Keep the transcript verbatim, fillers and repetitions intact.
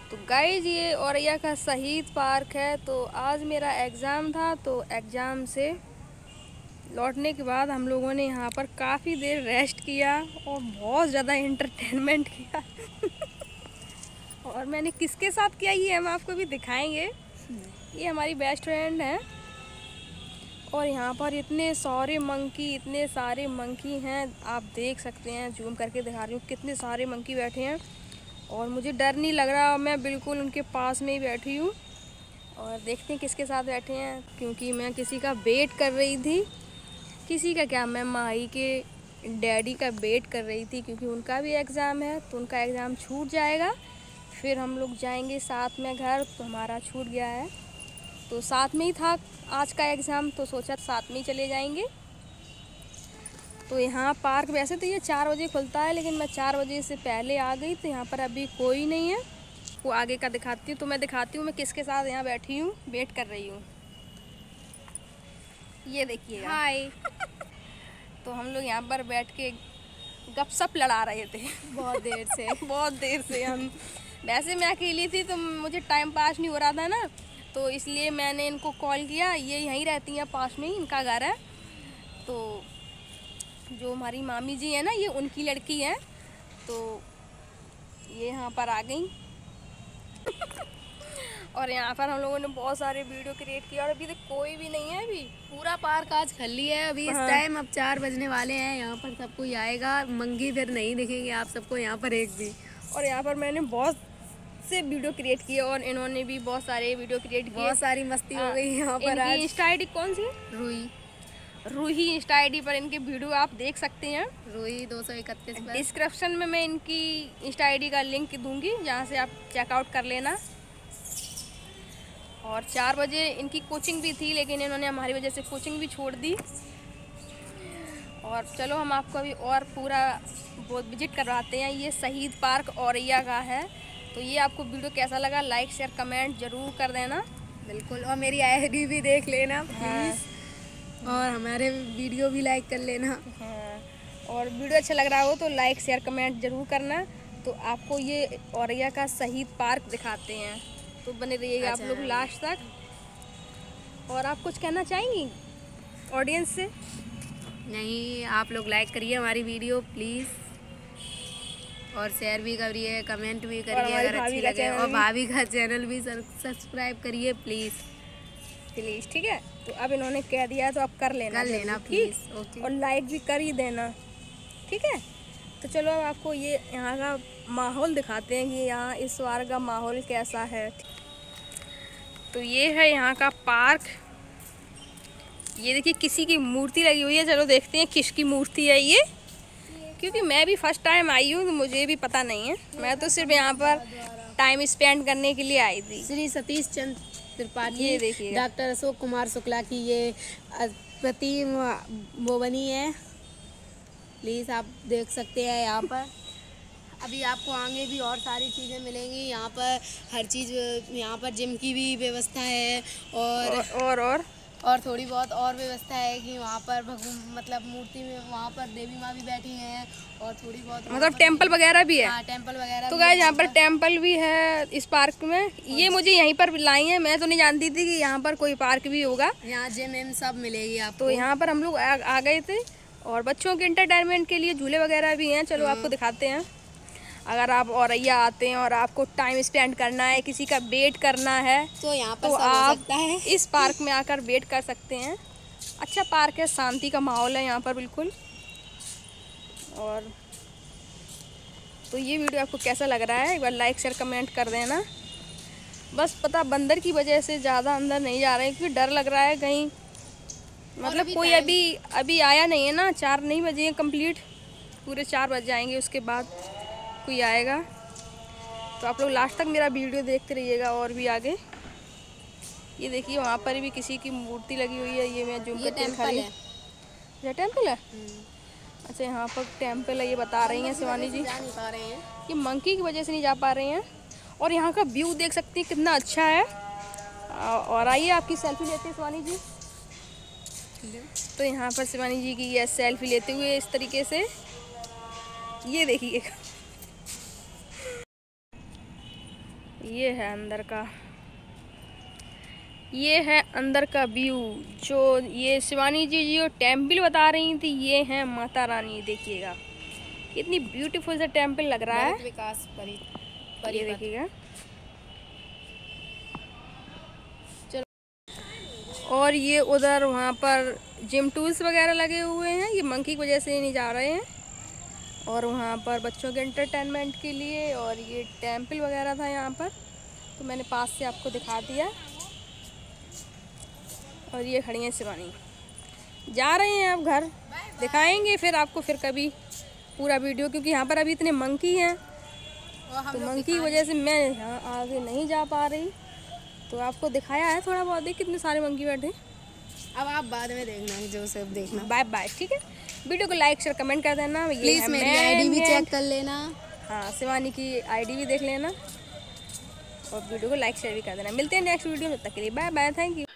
तो गाइज ये औरैया का शहीद पार्क है। तो आज मेरा एग्ज़ाम था, तो एग्ज़ाम से लौटने के बाद हम लोगों ने यहाँ पर काफ़ी देर रेस्ट किया और बहुत ज़्यादा एंटरटेनमेंट किया और मैंने किसके साथ किया ये हम आपको भी दिखाएंगे। ये हमारी बेस्ट फ्रेंड है और यहाँ पर इतने सारे मंकी इतने सारे मंकी हैं, आप देख सकते हैं, जूम करके दिखा रही हूँ कितने सारे मंकी बैठे हैं और मुझे डर नहीं लग रहा। मैं बिल्कुल उनके पास में ही बैठी हूँ और देखते हैं किसके साथ बैठे हैं, क्योंकि मैं किसी का वेट कर रही थी। किसी का क्या, मैं माही के डैडी का वेट कर रही थी, क्योंकि उनका भी एग्ज़ाम है तो उनका एग्ज़ाम छूट जाएगा, फिर हम लोग जाएंगे साथ में घर। तो हमारा छूट गया है, तो साथ में ही था आज का एग्ज़ाम, तो सोचा साथ में ही चले जाएंगे। तो यहाँ पार्क वैसे तो ये चार बजे खुलता है, लेकिन मैं चार बजे से पहले आ गई, तो यहाँ पर अभी कोई नहीं है। वो आगे का दिखाती हूँ, तो मैं दिखाती हूँ मैं किसके साथ यहाँ बैठी हूँ, वेट कर रही हूँ। ये देखिए हाय तो हम लोग यहाँ पर बैठ के गपशप लड़ा रहे थे बहुत देर से बहुत देर से हम वैसे मैं अकेली थी तो मुझे टाइम पास नहीं हो रहा था ना, तो इसलिए मैंने इनको कॉल किया। ये यहीं रहती हैं, पास में ही इनका घर है। तो जो हमारी मामी जी है ना, ये उनकी लड़की है, तो ये यहाँ पर आ गई और यहाँ पर हम लोगों ने बहुत सारे वीडियो क्रिएट किया और अभी तक कोई भी नहीं है। अभी पूरा पार्क आज खाली है। अभी इस टाइम अब चार बजने वाले हैं, यहाँ पर सब कोई आएगा, मंगी फिर नहीं दिखेंगे आप सबको यहाँ पर एक भी। और यहाँ पर मैंने बहुत से वीडियो क्रिएट किए और इन्होंने भी बहुत सारे वीडियो क्रिएट किए। बहुत सारी मस्ती हो गई यहाँ पर आज। इंस्टा आई डी कौन सी? Ruhi Ruhi insta I D पर इनके वीडियो आप देख सकते हैं। रूही दो सौ इकतीस पर। डिस्क्रिप्शन में मैं इनकी इंस्टा आई डी का लिंक दूंगी, जहाँ से आप चेकआउट कर लेना। और चार बजे इनकी कोचिंग भी थी, लेकिन इन्होंने हमारी वजह से कोचिंग भी छोड़ दी। और चलो हम आपको अभी और पूरा वो विजिट करवाते हैं। ये शहीद पार्क औरैया का है। तो ये आपको वीडियो कैसा लगा, लाइक शेयर कमेंट ज़रूर कर देना। बिल्कुल, और मेरी आई डी भी देख लेना प्लीज़। हाँ। और हमारे वीडियो भी लाइक कर लेना। हाँ। और वीडियो अच्छा लग रहा हो तो लाइक शेयर कमेंट ज़रूर करना। तो आपको ये औरैया का शहीद पार्क दिखाते हैं, तो बने रहिएगा आप लोग लास्ट तक। और आप कुछ कहना चाहेंगी ऑडियंस से? नहीं, आप लोग लाइक करिए हमारी वीडियो प्लीज़, और शेयर भी करिए, कमेंट भी करिए अगर अच्छी लगे, और भाभी का चैनल भी सब्सक्राइब करिए प्लीज़ प्लीज़। ठीक है, तो अब इन्होंने कह दिया तो अब कर लेना कर लेना प्लीज़। ओके, और लाइक भी कर ही देना, ठीक है। तो चलो अब आपको ये यहाँ का माहौल दिखाते हैं कि यहाँ इस बार का माहौल कैसा है। तो ये है यहाँ का पार्क। ये देखिए किसी की मूर्ति लगी हुई है, चलो देखते हैं किसकी मूर्ति है ये, क्योंकि मैं भी फर्स्ट टाइम आई हूँ तो मुझे भी पता नहीं है। मैं तो सिर्फ यहाँ पर टाइम स्पेंड करने के लिए आई थी। श्री सतीश चंद्र त्रिपाठी, ये देखिए डॉक्टर अशोक कुमार शुक्ला की ये प्रतिमा वो बनी है, प्लीज़ आप देख सकते हैं यहाँ पर। अभी आपको आगे भी और सारी चीज़ें मिलेंगी यहाँ पर, हर चीज़ यहाँ पर जिम की भी व्यवस्था है, और और और, और और थोड़ी बहुत और व्यवस्था है कि वहाँ पर मतलब मूर्ति में वहाँ पर देवी माँ भी बैठी हैं, और थोड़ी बहुत मतलब टेम्पल वगैरह भी है। हाँ, टेम्पल वगैरह। तो गाइस यहाँ पर टेम्पल भी है इस पार्क में। ये मुझे यहीं पर लाई है, मैं तो नहीं जानती थी कि यहाँ पर कोई पार्क भी होगा। यहाँ जिम एम सब मिलेगी आपको। तो यहाँ पर हम लोग आ, आ गए थे, और बच्चों के एंटरटेनमेंट के लिए झूले वगैरह भी हैं। चलो आपको दिखाते हैं। अगर आप औरैया आते हैं और आपको टाइम स्पेंड करना है, किसी का वेट करना है, तो यहाँ पर तो सब आप हो सकता है। इस पार्क में आकर वेट कर सकते हैं। अच्छा पार्क है, शांति का माहौल है यहाँ पर बिल्कुल। और तो ये वीडियो आपको कैसा लग रहा है, एक बार लाइक शेयर कमेंट कर देना। बस पता बंदर की वजह से ज़्यादा अंदर नहीं जा रहे हैं, क्योंकि डर लग रहा है कहीं मतलब कोई अभी अभी आया नहीं है ना। चार नहीं बजे हैं कंप्लीट, पूरे चार बज जाएंगे, उसके बाद कोई आएगा। तो आप लोग लास्ट तक मेरा वीडियो देखते रहिएगा और भी आगे। ये देखिए वहाँ पर भी किसी की मूर्ति लगी हुई है। ये मैं जूम करके दिखा रही हूँ। ये टेम्पल है? अच्छा, यहाँ पर टेम्पल है, ये बता रही हैं शिवानी जी। जा नहीं पा रहे हैं, ये मंकी की वजह से नहीं जा पा रहे हैं। और यहाँ का व्यू देख सकती हैं कितना अच्छा है। और आइए आपकी सेल्फी लेते हैं शिवानी जी। तो यहाँ पर शिवानी जी की ये सेल्फी लेते हुए इस तरीके से, ये देखिए। ये है अंदर का, ये है अंदर का व्यू। जो ये शिवानी जी जो टेम्पल बता रही थी, ये है माता रानी। देखिएगा कितनी ब्यूटीफुल सा टेम्पल लग रहा है। विकास परी, ये देखिएगा। और ये उधर वहाँ पर जिम टूल्स वगैरह लगे हुए हैं, ये मंकी की वजह से नहीं जा रहे हैं। और वहाँ पर बच्चों के एंटरटेनमेंट के लिए, और ये टेम्पल वगैरह था यहाँ पर, तो मैंने पास से आपको दिखा दिया। और ये खड़ी हैं शिवानी, जा रहे हैं अब घर। दिखाएंगे फिर आपको फिर कभी पूरा वीडियो, क्योंकि यहाँ पर अभी इतने मंकी हैं, तो मंकी की वजह से मैं यहाँ आगे नहीं जा पा रही। तो आपको दिखाया है थोड़ा बहुत, देख कितने सारे मंकी बैठे। अब आप बाद में देखना, जो सब देखना। बाय बाय, ठीक है। वीडियो को लाइक शेयर कमेंट कर देना। प्लीज मेरी आईडी भी चेक कर लेना। हाँ, शिवानी की आईडी भी देख लेना, और वीडियो को लाइक शेयर भी कर देना। मिलते हैं नेक्स्ट वीडियो में, तब तक के लिए बाय बाय, थैंक यू।